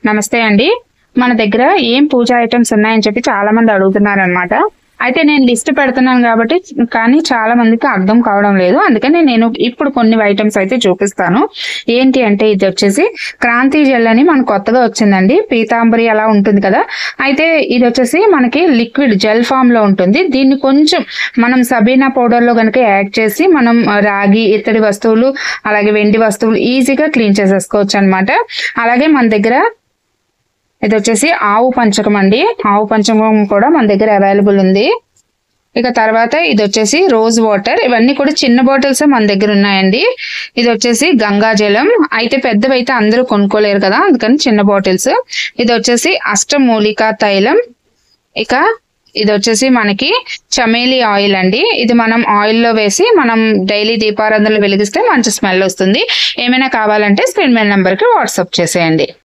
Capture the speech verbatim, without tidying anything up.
నమస్తే అండి. మన దగ్గర ఏం పూజ ఐటమ్స్ ఉన్నాయని చెప్పి చాలా మంది అడుగుతున్నారు అనమాట. అయితే నేను లిస్ట్ పెడుతున్నాను కాబట్టి, కానీ చాలా మందికి అర్థం కావడం లేదు. అందుకని నేను ఇప్పుడు కొన్ని ఐటమ్స్ అయితే చూపిస్తాను. ఏంటి అంటే ఇది వచ్చేసి క్రాంతి జెల్ అని మనకు కొత్తగా వచ్చిందండి. పీతాంబరి అలా ఉంటుంది కదా, అయితే ఇది వచ్చేసి మనకి లిక్విడ్ జెల్ ఫామ్ లో ఉంటుంది. దీన్ని కొంచెం మనం సబీనా పౌడర్ లో కనుక యాడ్ చేసి మనం రాగి ఇత్తడి వస్తువులు అలాగే వెండి వస్తువులు ఈజీగా క్లీన్ చేసేసుకోవచ్చు అనమాట. అలాగే మన దగ్గర ఇది వచ్చేసి ఆవు పంచకం అండి. ఆవు పంచకం కూడా మన దగ్గర అవైలబుల్ ఉంది. ఇక తర్వాత ఇది వచ్చేసి రోజ్ వాటర్. ఇవన్నీ కూడా చిన్న బాటిల్స్ మన దగ్గర ఉన్నాయండి. ఇది వచ్చేసి గంగా జలం. అయితే పెద్దవి అయితే అందరూ కొనుక్కోలేరు కదా, అందుకని చిన్న బాటిల్స్. ఇది వచ్చేసి అష్టమూలికా తైలం. ఇక ఇది వచ్చేసి మనకి చమేలి ఆయిల్ అండి. ఇది మనం ఆయిల్ లో వేసి మనం డైలీ దీపారాధనలు వెలిగిస్తే మంచి స్మెల్ వస్తుంది. ఏమైనా కావాలంటే స్క్రీన్ మీద నెంబర్ కి వాట్సాప్ చేసేయండి.